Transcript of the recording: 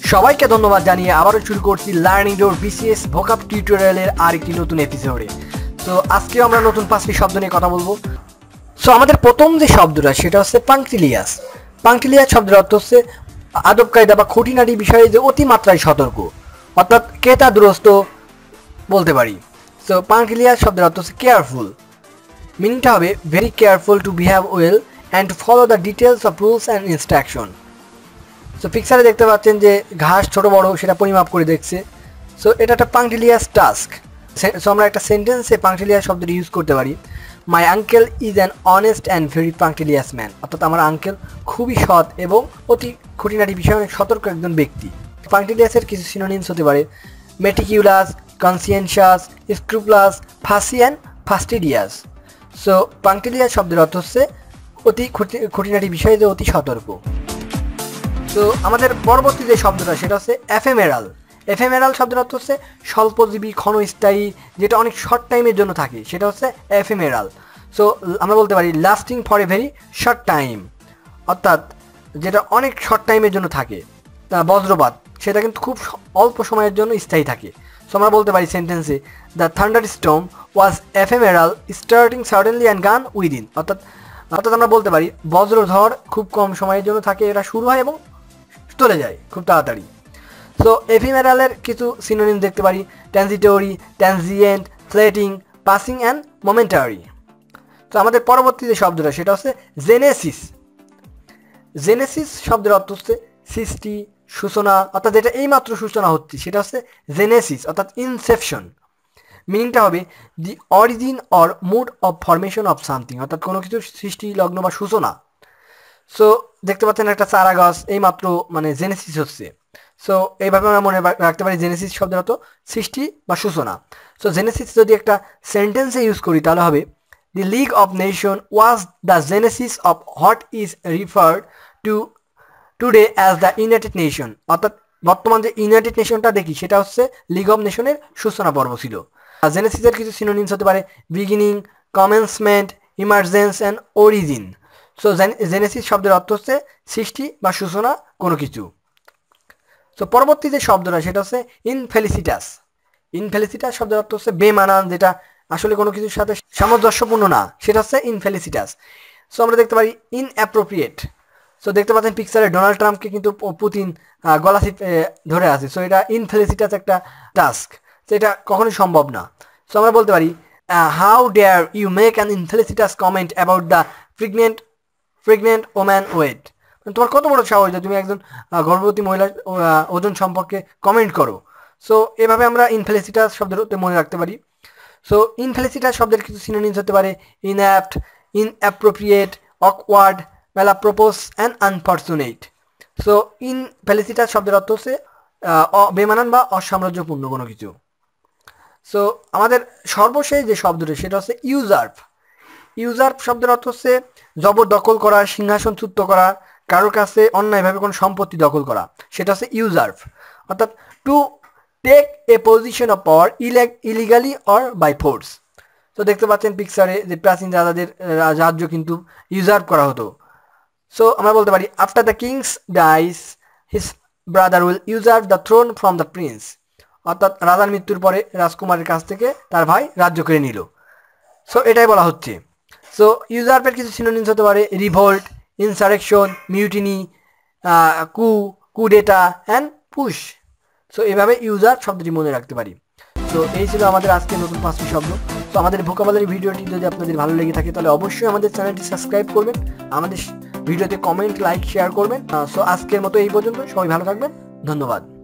সবাইকে ধন্যবাদ জানিয়ে আবারও শুরু করছি লার্নিং ডোর BCS ভোকাব টিউটোরিয়ালের আরেকটি নতুন এপিসোডে। তো আজকেও আমরা নতুন 5টি শব্দ নিয়ে কথা বলবো। সো আমাদের প্রথম যে শব্দটা সেটা হচ্ছে পাংটিলিয়াস। পাংটিলিয়াস শব্দের অর্থ হচ্ছে আদব কায়দা বা খুঁটিনাটি বিষয়ে যে অতিমাত্রায় সতর্ক, অর্থাৎ ক্রেতা দুরস্ত বলতে পারি। সো পাংটিলিয়াস শব্দের অর্থ হচ্ছে কেয়ারফুল। মিনিংটা হবে very careful to behave well and to follow the details of rules and instruction. So পিকচারে দেখতে পাচ্ছেন যে ঘাস ছোট বড় সেটা পরিমাপ করে দেখছে। সো এটা একটা পাংটিলিয়াস টাস্ক। সো আমরা একটা সেন্টেন্সে পাংটিলিয়াস শব্দটি ইউজ করতে পারি। My uncle is an honest and very punctilious man, অর্থাৎ আমার আঙ্কেল খুবই সৎ এবং অতি খুঁটিনাটি বিষয়ে অনেক সতর্ক একজন ব্যক্তি। পাংটিলিয়াসের কিছু সিনোনিমস হতে পারে meticulous, conscientious, scrupulous, fussy and fastidious. So punctilious শব্দের অর্থ হচ্ছে অতি খুঁটিনাটি বিষয়ে যে অতি সতর্ক। তো আমাদের পরবর্তী যে শব্দটা সেটা হচ্ছে এফেমেরাল। এফেমেরাল শব্দের অর্থ হচ্ছে স্বল্পজীবী, ক্ষণস্থায়ী, যেটা অনেক শর্ট টাইমের জন্য থাকে, সেটা হচ্ছে এফেমেরাল। সো আমরা বলতে পারি lasting for a very short time, অর্থাৎ যেটা অনেক শর্ট টাইমের জন্য থাকে। বজ্রপাত সেটা কিন্তু খুব অল্প সময়ের জন্য স্থায়ী থাকে। সো আমরা বলতে পারি সেন্টেন্সে the thunderstorm was ephemeral starting suddenly and gone within, অর্থাৎ আমরা বলতে পারি বজ্রঝড় খুব কম সময়ের জন্য থাকে, এটা শুরু হয় এবং চলে যায় খুব তাড়াতাড়ি। সো এফিমেরালের কিছু সিনোনিম দেখতে পারি transitory, transient, fleeting, passing and momentary. তো আমাদের পরবর্তী যে শব্দটা সেটা হচ্ছে জেনেসিস। জেনেসিস শব্দের অর্থ হচ্ছে সৃষ্টি, সূচনা, অর্থাৎ যেটা এইমাত্র সূচনা হচ্ছে সেটা হচ্ছে জেনেসিস, অর্থাৎ ইনসেপশন। মিনিংটা হবে the origin or mode of formation of something, অর্থাৎ কোনো কিছুর সৃষ্টি, লগ্ন বা সূচনা। সো দেখতে পাচ্ছেন একটা চারা গাছ এইমাত্র মানে জেনেসিস হচ্ছে। সো এইভাবে আমরা মনে রাখতে পারি জেনেসিস শব্দের অর্থ সৃষ্টি বা সূচনা। সো জেনেসিস যদি একটা সেন্টেন্সে ইউজ করি তাহলে হবে the league of nation was the genesis of what is referred to today as the united nation, অর্থাৎ বর্তমান যে ইউনাইটেড নেশনটা দেখি সেটা হচ্ছে লিগ অফ নেশনের সূচনা পর্ব ছিল। আর জেনেসিসের কিছু সিনোনিমস হতে পারে beginning, commencement, emergence and origin. So genesis শব্দের অর্থ হচ্ছে সৃষ্টি বা সূচনা কোনো কিছু। সো পরবর্তী যে শব্দটা সেটা হচ্ছে ইনফেলিসিটাস। ইনফেলিসিটাস শব্দের অর্থ হচ্ছে বেমানান, যেটা আসলে কোনো কিছুর সাথে সামঞ্জস্যপূর্ণ না, সেটা হচ্ছে ইনফেলিসিটাস। সো আমরা দেখতে পারি ইনঅ্যাপ্রোপ্রিয়েট। সো দেখতে পাচ্ছেন পিকচারে ডোনাল্ড ট্রাম্পকে কিন্তু পুতিন গলা ধরে আছে। সো এটা ইনফেলিসিটাস একটা টাস্ক, তো এটা কখনোই সম্ভব না। সো আমরা বলতে পারি how dare you make an infelicitous comment about the pregnant woman weight, তোমার কত বড় সাহস যে তুমি একজন গর্ভবতী মহিলার ওজন সম্পর্কে কমেন্ট করো। সো এভাবে আমরা ইনফেলিসিটাস শব্দের মনে রাখতে পারি। সো ইনফেলিসিটাস শব্দের কিছু সিনোনিমস হতে পারে inapt, inappropriate, awkward, malapropos and unfortunate. So infelicitous শব্দের অর্থ হচ্ছে বেমানান বা অসাম্রাজ্যপূর্ণ কোনো কিছু। সো আমাদের সর্বশেষ যে শব্দটা সেটা হচ্ছে ইউজার্ভ। ইউজার্ভ শব্দের অর্থ হচ্ছে জবরদখল করা, সিংহাসনচ্যুত করা, কারোর কাছে অন্যায়ভাবে কোনো সম্পত্তি দখল করা, সেটা হচ্ছে ইউজার্ভ। অর্থাৎ to take a position of power illegally or by force. তো দেখতে পাচ্ছেন পিকচারে যে প্রাচীন রাজ্য কিন্তু ইউজার্ভ করা হতো। সো আমরা বলতে পারি after the king's dies his brother will usurp the throne from the prince, অর্থাৎ রাজার মৃত্যুর পরে রাজকুমারের কাছ থেকে তার ভাই রাজ্য কেড়ে নিল। সো এটাই বলা হচ্ছে। সো ইউজার্ভের কিছু সিনোনিমস হতে পারে revolt, insurrection, mutiny, coup d'etat and putsch. So এভাবে ইউজার্ভ শব্দটি মনে রাখতে পারি। সো এই ছিল আমাদের আজকে নতুন 5টি শব্দ। তো আমাদের ভোকাবুলারি ভিডিওটি যদি আপনাদের ভালো লেগে থাকে তাহলে অবশ্যই আমাদের চ্যানেলটি সাবস্ক্রাইব করবেন, আমাদের ভিডিওতে কমেন্ট, লাইক, শেয়ার করবেন। সো আজকের মতো এই পর্যন্ত, সবাই ভালো থাকবেন, ধন্যবাদ।